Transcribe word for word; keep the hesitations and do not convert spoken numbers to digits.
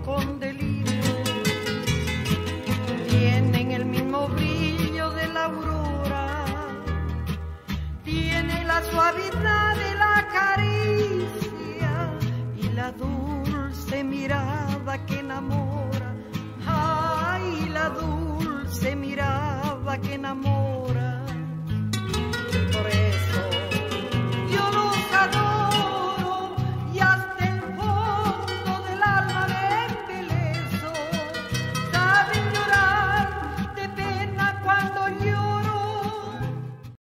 con delirio, tienen el mismo brillo de la aurora, tiene la suavidad de la caricia y la dulce mirada que enamora. Ay, la dulce mirada que enamora.